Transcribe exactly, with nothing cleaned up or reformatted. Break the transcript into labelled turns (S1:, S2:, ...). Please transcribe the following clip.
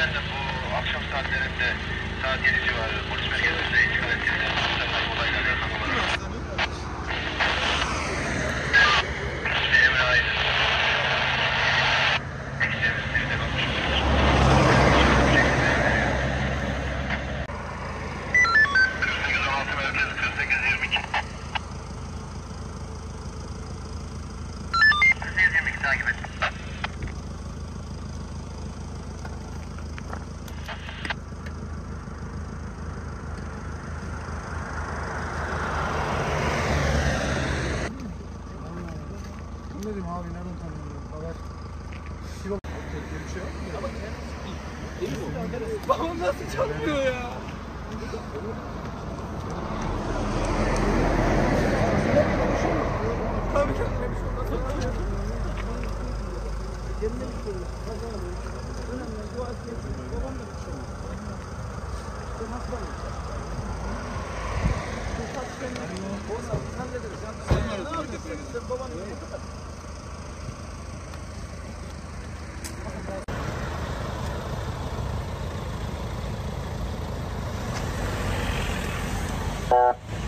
S1: efendim bu akşam saatlerinde saat yedi civarı polis merkezinde işgal ettiğiniz muhtemelen olayla alakalı olarak. Emre Aydın. Ekstremistleri de bakmış oluyoruz. kırk sekiz on altı merkez kırk sekiz yirmi iki. kırk sekiz yirmi iki takip et.
S2: Ne diyeyim abi, nereden tanıyorum? Haber. Sivas. Tehlikeli bir şey yok mu? Ama değil mi? Babam nasıl çarpıyor ya? Tabii ki. Kendine bir soru. Önemli. Bu aslında babam da bir şey yok. İşte nasıl olacak? Bu saçlarını ondan hallederiz. Sen ne yapıyorsun? Sen babanı yapıyorsun.
S1: Thank you.